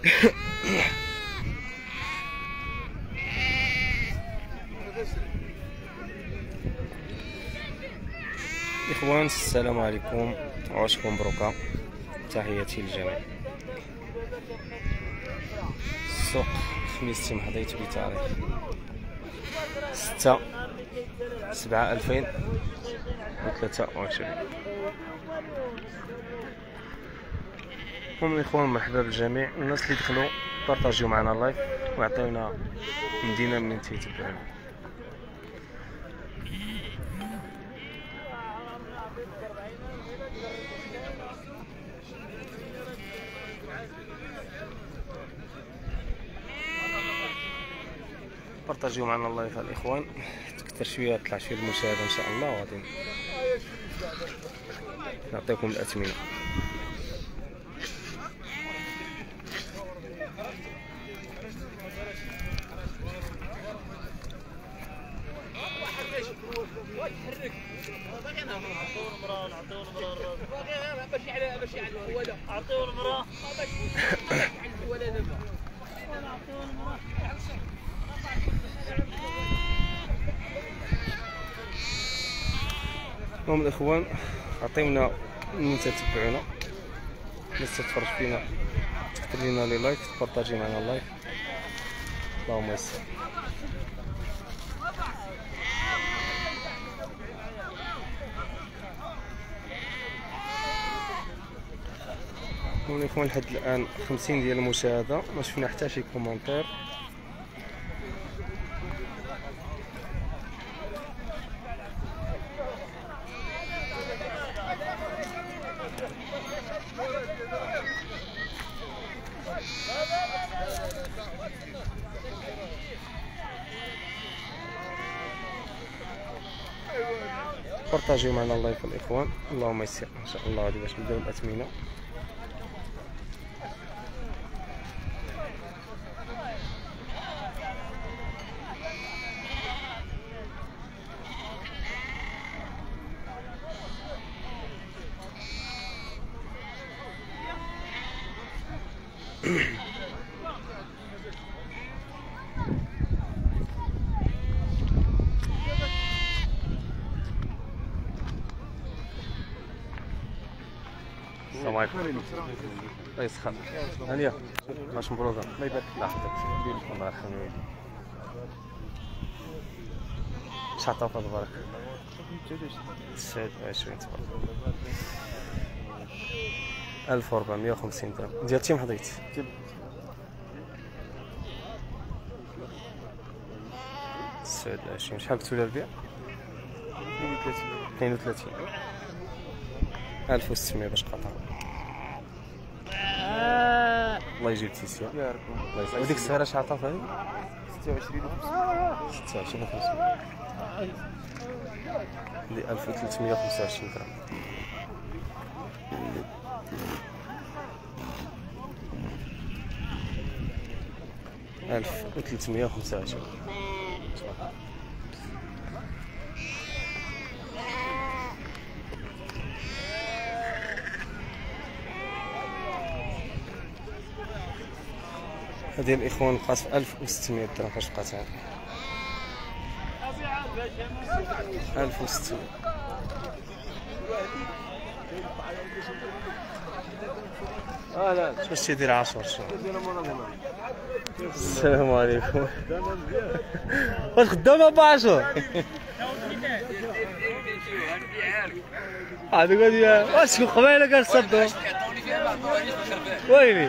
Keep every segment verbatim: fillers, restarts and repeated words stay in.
إخوان السلام عليكم وعشكم مبروكة، تحياتي للجميع. السوق خميس تيمحضيت بتاريخ ستة سبعة ألفين وثلاثة وعشرين. المهم الإخوان مرحبا بالجميع، الناس اللي دخلوا بارطاجيو معنا اللايف وعطيونا مدينة منين تيتبعونا. بارطاجيو معنا اللايف الاخوان، تكثر شويه طلع شويه المشاهده ان شاء الله، وغادي نعطيكم الاثمنه. المهم الاخوان عطيونا من تتبعونا، الناس تتفرج فينا تكتب لنا لي لايك، تبارطاجي معنا اللايف، اللهم يسر. المهم الاخوان لحد الان خمسين ديال المشاهده، ما شفنا حتى شي كومونتير. بارطاجيو معنا اللايف الاخوان، اللهم يسر ان شاء الله. غادي باش نبداو الاثمنه. السلام عليكم. الله يسخر. هانيه باش مبروكه، الله يبارك الله يحفظك. الله يرحمك. شحال عطاو تبارك؟ تسعة وعشرين تبارك. ألف وأربعمية وخمسين درهم ديال تيمحضيت. تسعة وعشرين. شحال قلتو لها البيع؟ اثنين وثلاثين. ألف وستمية باش قطع. الله يجيب تيسيا. الله يسلمك. وديك الصغيره شحال عطاو هذه؟ ستة وعشرين وخمسمية. ستة وعشرين وخمسمية. اللي ألف وثلاثمية وخمسة وعشرين درهم. ألف وثلاثمية وخمسة وعشرين. هذه الاخوان بقات في ألف وستمية درهم. فاش بقات هذه؟ ألف وستمية. اه لا باش تيدير عشرة شهور. السلام عليكم. واش خدامه ب عشرة؟ هذوك غادي واش شكون قبيله كنصدوا؟ ويلي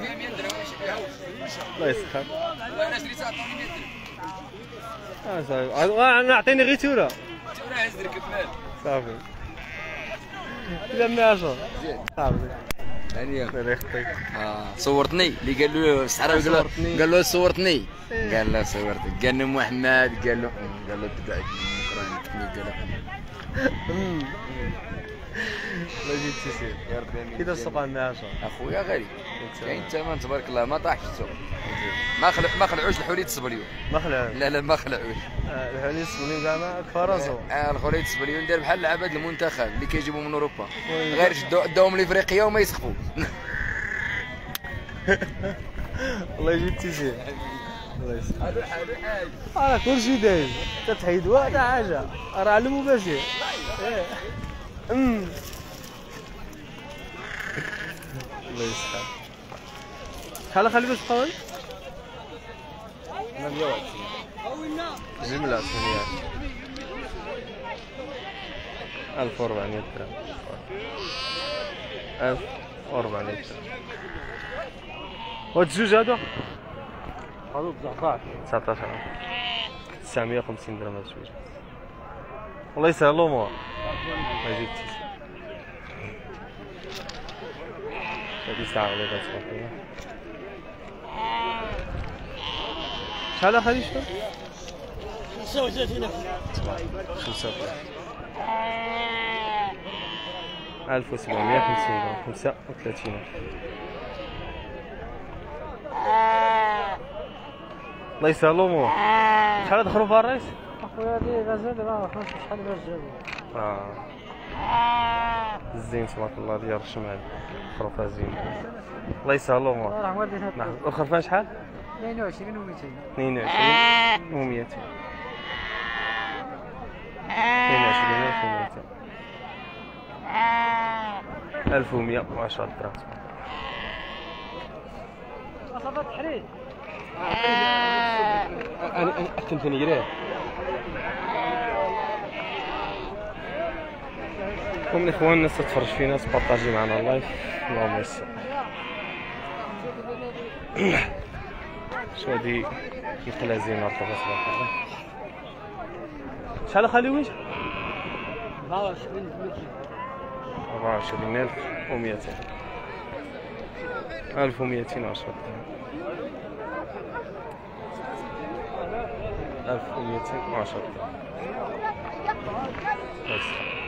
الله يسخر. والله انا شريتها عطوني مية درهم. اه صافي. انا عطيني غير تورا. تورا هز ركب مال. صافي. إلا مية عشرة. صافي. هانيه. الله يخطيك. اه صورتني اللي قال له الصحراوي قال له قال له صورتني. قال له صورتك. قال له محمد قال له قال له تبعك من قال له الله يجيب تيسير يا ربي. كي داز السوق مية وعشرة اخويا غالي كاين الثمن تبارك الله، ما طاحش السوق. ما خلع ما خلعوش الحوليت الصبليون. ما خلعوش. لا لا ما خلعوش. الحوليت الصبليون زعما كفرزو. اه الحوليت الصبليون داير بحال العباد المنتخب اللي كيجيبوا من اوروبا، غير داوهم لافريقيا وما يسخفوا. الله يجيب تيسير. الله يسلمك. راه كلشي دايز تتحيد واحد حاجه راه على المباشر. امم الله يسلمك. شحال خلي باش تبقى؟ ثمانية وعشرين جمله ثمانية ألف وأربعمية درهم. ألف وأربعمية درهم. وهاد الجوج هادو هادو تسعطاش تسعطاش تسعمية وخمسين درهم هاد الجوج. الله يسهل الامور. ما جبتيش هادي ساعة ولا تبقى. شحال اخذ شنو؟ خمسة وثلاثين خمسة وثلاثين ألف وسبعمية وخمسين درهم. خمسة وثلاثين. الله يسهل الامور. شحال دخلوا فيها الرئيس؟ اخويا هادي غزال راه خمس شحال باش جابوها. اه الزين تبارك الله ديال الشمال خروفه زين. الله يسهل الامور. راه والدين هاد الخرفان شحال؟ اثنين وعشرين ومئتين. اثنين وعشرين ومئتين. اثنين وعشرين ألف ومئتين. ألف ومئة وعشرة درهم. صافا تحريج. انا اكلتني جريه. ومن اخواننا الناس تتفرج فينا تبارطاجي معنا اللايف. اللهم يسر. شو هادي مثل زينة رطبة صراحة. شحال خالي ويش؟ أربعة وعشرين أربعة وعشرين ألف ومئتين. ألف ومئتين وعشرة ألف ومئتين وعشرة. بس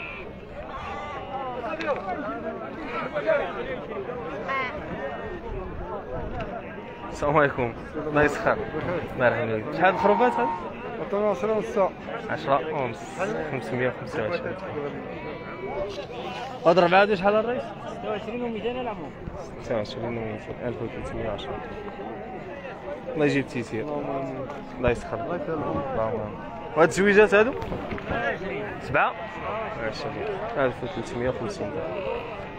السلام عليكم. الله يسخر. مرحبا بك. شحال الخروفات هاد؟ عشرة ونص. عشرة ونص. خمسمية وخمسة وعشرين. هاد الربعة هادو شحال الرئيس؟ ستة وعشرين ومئتين العموم. ستة وعشرين ومئتين. ألف وثلاثمية وعشرة. الله يجيب تيسير. الله يسخر. الله يسلمك. اللهم. وهاد الزويجات هادو؟ سبعة وعشرين. ألف وثلاثمية وخمسين درهم.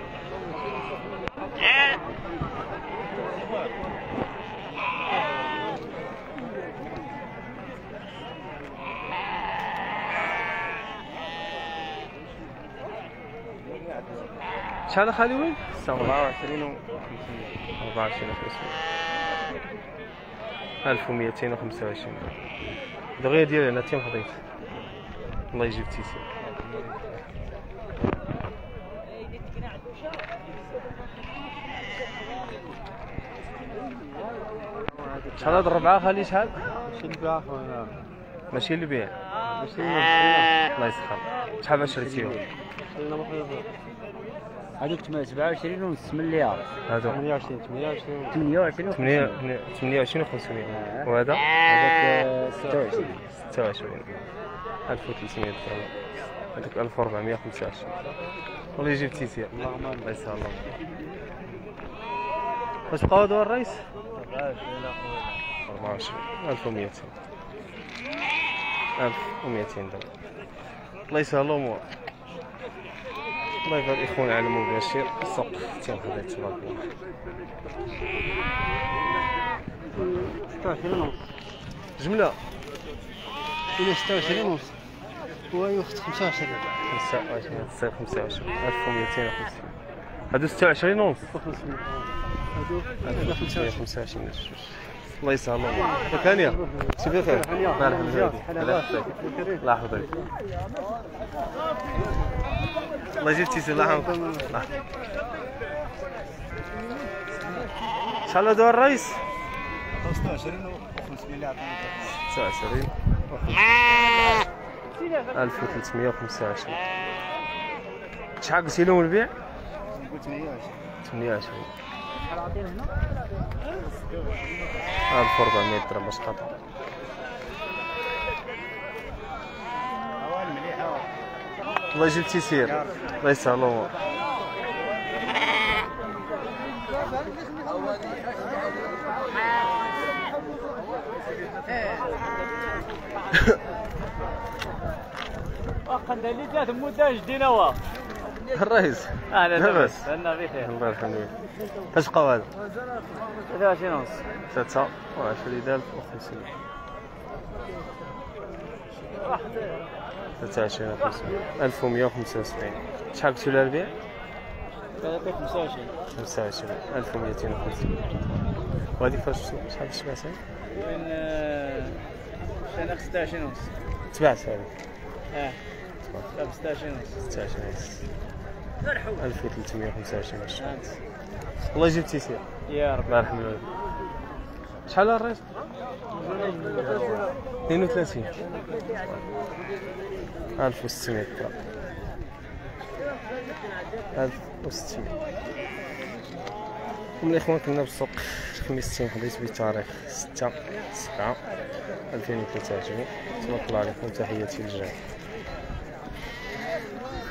شحال خالي وين؟ أربعة وعشرين وخمسمية. أربعة وعشرين وخمسمية. ألف ومئتين وخمسة وعشرين. دغيا ديالي أنا تيم حضيت. الله يجيب تيسير. شحال هاد الربعة خالي شحال؟ ماشي البيع خويا. ماشي البيع. ماشي البيع. الله يسخر. شحال باش شريتيهم؟ هادوك سبعة وعشرين ونص مليار. هادو ثمانية وعشرين ثمانية وعشرين ثمانية وعشرين ثمانية وعشرين وخمسمية. وهذا؟ هذاك ستة وعشرين ستة وعشرين. ألف وثلاثمية درهم. هذاك ألف وأربعمية وخمسة وعشرين. والله يجيب تيسير. اللهم الله يسهل الله. واش بقاو هادو الرئيس؟ أربعة وعشرين. ألف ومئتين. ألف ومئتين درهم. الله يسهل الأمور. الله يبارك اخونا على المباشر. السوق تاع هذا تبارك الله. ستة وعشرين ونص جمله. إلى ستة وعشرين ونص. هو يخت خمسة وعشرين. خمسة وعشرين خمسة وعشرين. ألف ومئتين وخمسين. هادو ستة وعشرين ونص. هادو خمسة وعشرين. الله يسهل الله. ثانية شوفي بخير. مرحبا بك. الله يحفظك. الله يجيب تيسير. الله يحفظك. شحال هادو الرئيس؟ ستة وعشرين وخمسمية. ستة وعشرين ألف وثلاثمية وخمسة وعشرين. شحال قلتي لهم البيع؟ قلت ثمانية وعشرين. ثمانية وعشرين. ألف وأربعمية درهم باش قطع. الله يجيب تيسير. الله يسهل الأمور. واخا ندير ثلاث مده جدينا وا الرئيس اهلا لاباس انا بخير الله الحمد لله. فاش بقاو هذا؟ ثلاثة وعشرين ونص ثلاثة وعشرين ألف وخمسمية. ثلاثة وعشرين ألف وخمسمية. ألف ومية وخمسة وسبعين. شحال قلتو لها البيع؟ ثلاثة خمسة وعشرين. خمسة وعشرين ألف ومئتين وخمسين. وهذيك فاش شحال تباعتها؟ من شرينا ستة وعشرين ونص. تباعت هذيك؟ اه تباع ستة وعشرين ونص. ستة وعشرين ونص. ألف وثلاثمية وخمسة وعشرين قرش. والله جبتي سير. يا رب. الله يرحم الوالد. شحال الريت؟ اثنين وثلاثين. ألف وستمية درهم. ألف وستمية. ومن الإخوان كنا بالسوق في ميستين حديث بتاريخ ستة سبعة ألفين وثلاثة وعشرين. تبارك الله عليكم، تحياتي للجميع.